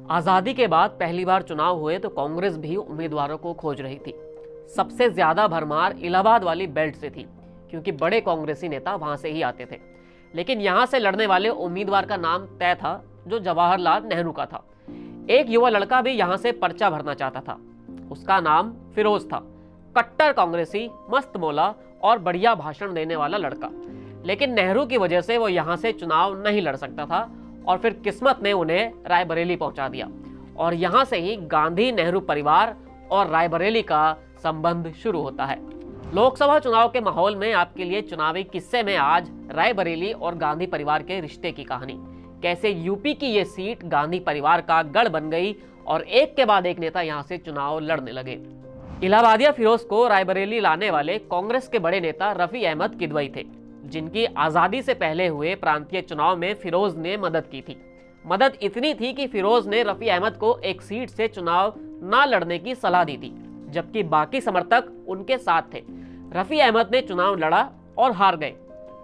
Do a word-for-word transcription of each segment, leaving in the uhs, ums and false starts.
आजादी के बाद पहली बार चुनाव हुए तो कांग्रेस भी उम्मीदवारों को खोज रही थी। सबसे ज्यादा भरमार इलाहाबाद वाली बेल्ट से थी, क्योंकि बड़े कांग्रेसी नेता वहां से ही आते थे। लेकिन यहां से लड़ने वाले उम्मीदवार का नाम तय था, जो जवाहरलाल नेहरू का था। एक युवा लड़का भी यहां से पर्चा भरना चाहता था। उसका नाम फिरोज था। कट्टर कांग्रेसी, मस्त मौला और बढ़िया भाषण देने वाला लड़का। लेकिन नेहरू की वजह से वो यहां से चुनाव नहीं लड़ सकता था, और फिर किस्मत ने उन्हें रायबरेली पहुंचा दिया। और यहां से ही गांधी नेहरू परिवार और रायबरेली का संबंध शुरू होता है। लोकसभा चुनाव के माहौल में आपके लिए चुनावी किस्से में आज रायबरेली और गांधी परिवार के रिश्ते की कहानी, कैसे यूपी की ये सीट गांधी परिवार का गढ़ बन गई और एक के बाद एक नेता यहां से चुनाव लड़ने लगे। इलाहाबादिया फिरोज को रायबरेली लाने वाले कांग्रेस के बड़े नेता रफी अहमद किदवई थे, जिनकी आजादी से पहले हुए प्रांतीय चुनाव में फिरोज ने मदद की थी। मदद इतनी थी कि फिरोज ने रफी अहमद को एक सीट से चुनाव न लड़ने की सलाह दी थी, जबकि बाकी समर्थक उनके साथ थे। रफी अहमद ने चुनाव लड़ा और हार गए।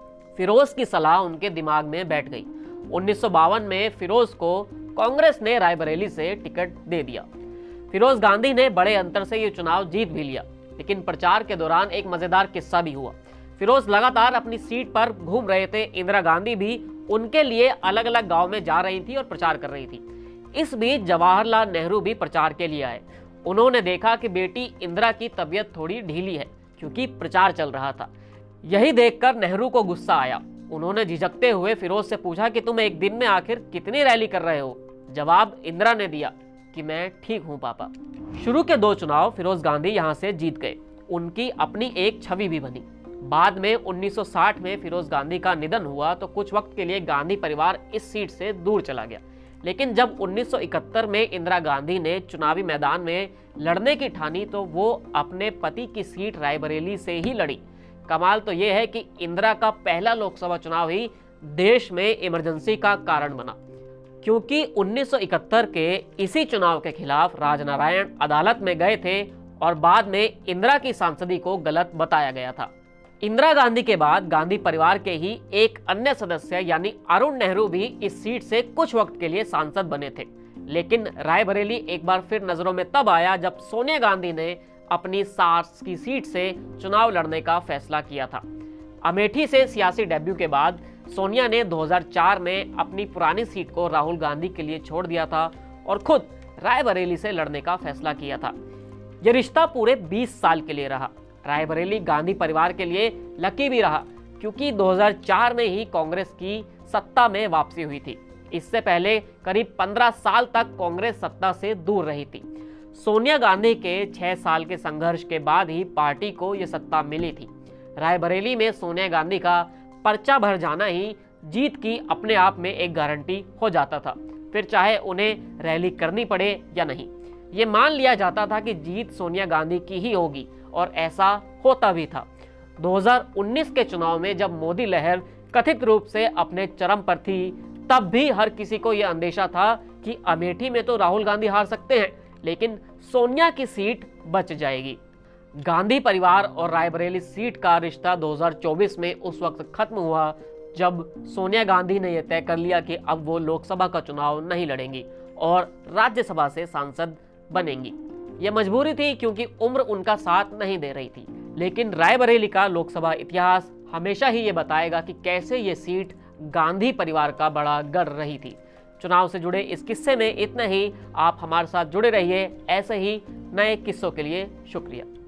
फिरोज की सलाह उनके दिमाग में बैठ गई। उन्नीस सौ बावन में फिरोज को कांग्रेस ने रायबरेली से टिकट दे दिया। फिरोज गांधी ने बड़े अंतर से ये चुनाव जीत भी लिया। लेकिन प्रचार के दौरान एक मजेदार किस्सा भी हुआ। फिरोज लगातार अपनी सीट पर घूम रहे थे। इंदिरा गांधी भी उनके लिए अलग अलग गांव में जा रही थी और प्रचार कर रही थी। इस बीच जवाहरलाल नेहरू भी प्रचार के लिए आए। उन्होंने देखा कि बेटी इंदिरा की तबीयत थोड़ी ढीली है, क्योंकि प्रचार चल रहा था। यही देखकर नेहरू को गुस्सा आया। उन्होंने झिझकते हुए फिरोज से पूछा कि तुम एक दिन में आखिर कितनी रैली कर रहे हो? जवाब इंदिरा ने दिया कि मैं ठीक हूं पापा। शुरू के दो चुनाव फिरोज गांधी यहां से जीत गए। उनकी अपनी एक छवि भी बनी। बाद में उन्नीस सौ साठ में फिरोज गांधी का निधन हुआ तो कुछ वक्त के लिए गांधी परिवार इस सीट से दूर चला गया। लेकिन जब उन्नीस सौ इकहत्तर में इंदिरा गांधी ने चुनावी मैदान में लड़ने की ठानी तो वो अपने पति की सीट रायबरेली से ही लड़ी। कमाल तो यह है कि इंदिरा का पहला लोकसभा चुनाव ही देश में इमरजेंसी का कारण बना, क्योंकि उन्नीस सौ इकहत्तर के इसी चुनाव के खिलाफ राजनारायण अदालत में गए थे और बाद में इंदिरा की सांसदी को गलत बताया गया था। इंदिरा गांधी के बाद गांधी परिवार के ही एक अन्य सदस्य यानी अरुण नेहरू भी इस सीट से कुछ वक्त के लिए सांसद बने थे। लेकिन रायबरेली एक बार फिर नजरों में तब आया जब सोनिया गांधी ने अपनी सास की सीट से चुनाव लड़ने का फैसला किया था। अमेठी से सियासी डेब्यू के बाद सोनिया ने दो हज़ार चार में अपनी पुरानी सीट को राहुल गांधी के लिए छोड़ दिया था और खुद रायबरेली से लड़ने का फैसला किया था। यह रिश्ता पूरे बीस साल के लिए रहा। रायबरेली गांधी परिवार के लिए लकी भी रहा, क्योंकि दो हज़ार चार में ही कांग्रेस की सत्ता में वापसी हुई थी। इससे पहले करीब पंद्रह साल तक कांग्रेस सत्ता से दूर रही थी। सोनिया गांधी के छह साल के संघर्ष के बाद ही पार्टी को यह सत्ता मिली थी। रायबरेली में सोनिया गांधी का पर्चा भर जाना ही जीत की अपने आप में एक गारंटी हो जाता था, फिर चाहे उन्हें रैली करनी पड़े या नहीं। ये मान लिया जाता था कि जीत सोनिया गांधी की ही होगी, और ऐसा होता भी था। दो हज़ार उन्नीस के चुनाव में जब मोदी लहर कथित रूप से अपने चरम पर थी, तब भी हर किसी को यह अंदेशा था कि अमेठी में तो राहुल गांधी हार सकते हैं, लेकिन सोनिया की सीट बच जाएगी। गांधी परिवार और रायबरेली सीट का रिश्ता दो हज़ार चौबीस में उस वक्त खत्म हुआ जब सोनिया गांधी ने यह तय कर लिया कि अब वो लोकसभा का चुनाव नहीं लड़ेंगी और राज्यसभा से सांसद बनेंगी। यह मजबूरी थी, क्योंकि उम्र उनका साथ नहीं दे रही थी। लेकिन रायबरेली का लोकसभा इतिहास हमेशा ही ये बताएगा कि कैसे ये सीट गांधी परिवार का बड़ा गढ़ रही थी। चुनाव से जुड़े इस किस्से में इतना ही। आप हमारे साथ जुड़े रहिए। ऐसे ही नए किस्सों के लिए शुक्रिया।